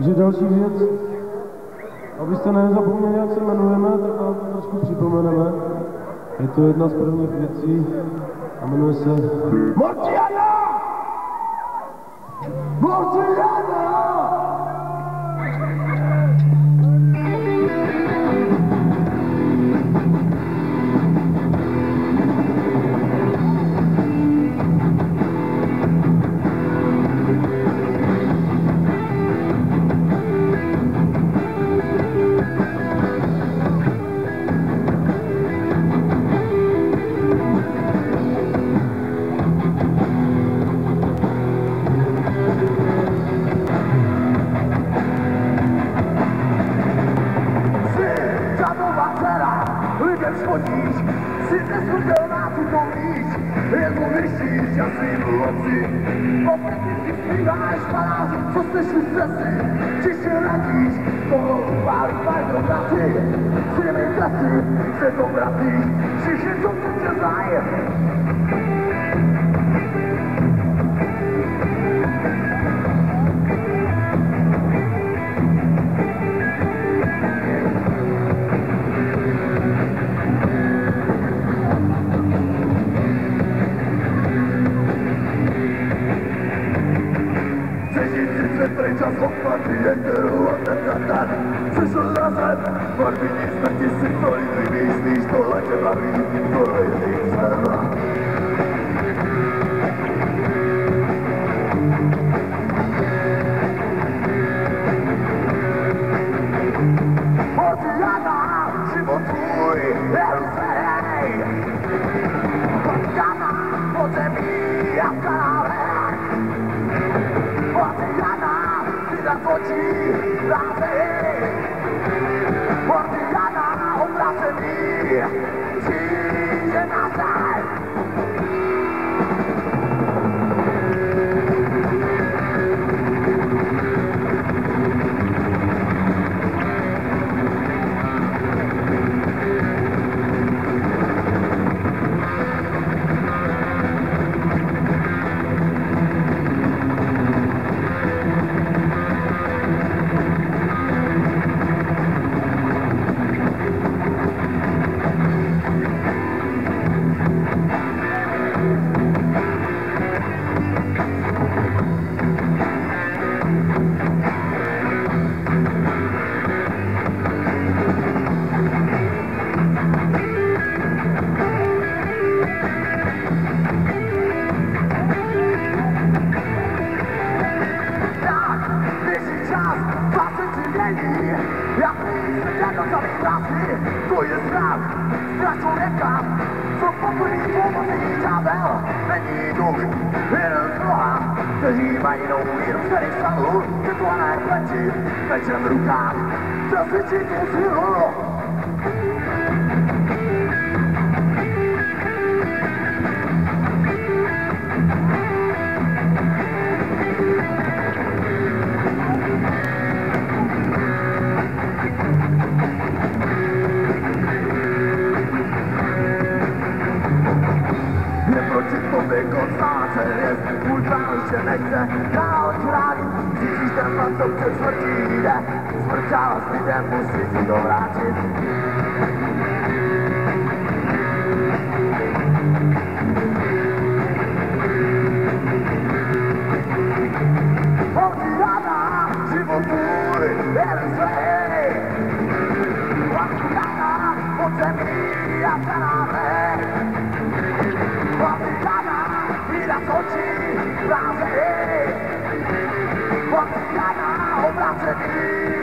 Takže další věc, abyste nezapomněli, jak se jmenujeme, tak vám to trošku připomeneme. Je to jedna z prvních věcí a jmenuje se Mortiana! Mortiana! Spodíš, si nesmrtelná, tu to víš, jen mu vyšíš a svým loci. Opět si zpíváš parázy, co jste šli stresy, čiště radíš, toho upálí majdou vraty. Si mi trasy, se to vratíš, všichni to tě znají. Čas odpadí, jeterů a ten. Přišel razem, barviní smrti si to jiný myslíš, tohle tě baví, tohle je nejsem. Mortiana, život tvůj je rozverej. Mortiana, podzemí a kanálek. Mortiana, na oči zázej. Mortiana, obracený, přijde na zem. Jak se do celé krásy, to je znak člověka, co pokojí pomocí ďábel, není duch, jeden z mnoha, kteří mají jenom který salu, vytlané pleči, mečem v rukách, přesvědčí tu sílu. Můj plán ještě nechce dál chránit, cítíš ten plán, co před smrtí jde, smrťála s lidem musí si to vrátit. Mortiana, život tvůj je rozverej. Mortiana, podzemí a kanálek. Mortiana, na oči zázej. Mortiana, obracený.